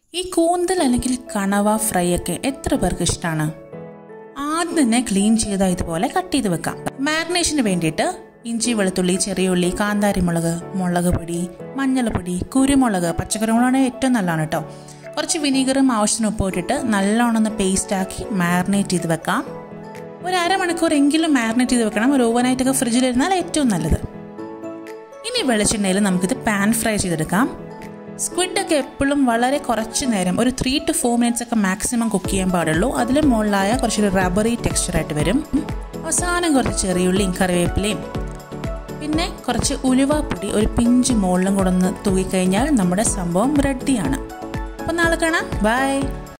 ഈ കൂന്തൽ അല്ലെങ്കിൽ കണവ ഫ്രൈ ഒക്കെ എത്ര പേർക്ക് ഇഷ്ടമാണ്? ആദ്യം തന്നെ ക്ലീൻ ചെയ്ത ഇതുപോലെ കട്ട് ചെയ്ത് വെക്കാം. മാരിനേഷന് വേണ്ടിയിട്ട് ഇഞ്ചി, വെളുത്തുള്ളി, ചെറിയ ഉള്ളി, കാന്താരി മുളക്, മുളക് പൊടി, മഞ്ഞൾപ്പൊടി, കുരുമുളക്, പച്ചക്കുരുമുളകാണ് ഏറ്റവും നല്ലതാണ് കേട്ടോ. കുറച്ച് വിനീഗറും ആവശ്യത്തിന് ഉപ്പ് ഇട്ടിട്ട് നല്ലോണം ഒന്ന് പേസ്റ്റാക്കി മാരിനേറ്റ് ചെയ്ത് വെക്കാം. ഒരു അരമണിക്കൂറെങ്കിലും മാരിനേറ്റ് ചെയ്ത് വെക്കണം. ഒരു ഓവർനൈറ്റൊക്കെ ഫ്രിഡ്ജിലിരുന്നാൽ ഏറ്റവും നല്ലത്. ഇനി വെളിച്ചെണ്ണയിൽ നമുക്കിത് പാൻ ഫ്രൈ ചെയ്തെടുക്കാം. സ്ക്വിഡൊക്കെ എപ്പോഴും വളരെ കുറച്ച് നേരം, ഒരു 3 to 4 minutes ഒക്കെ മാക്സിമം കുക്ക് ചെയ്യാൻ പാടുള്ളൂ. അതിൽ മുകളിലായ കുറച്ചൊരു റബ്ബറി ടെക്സ്ചറായിട്ട് വരും. അവസാനം കുറച്ച് ചെറിയുള്ളിയും കറിവേപ്പിലയും പിന്നെ കുറച്ച് ഉലുവാപ്പൊടി ഒരു പിഞ്ച് മുകളിലും കൂടെ ഒന്ന് തൂക്കിക്കഴിഞ്ഞാൽ നമ്മുടെ സംഭവം റെഡിയാണ്. അപ്പോൾ നാളെ കാണാം. ബൈ.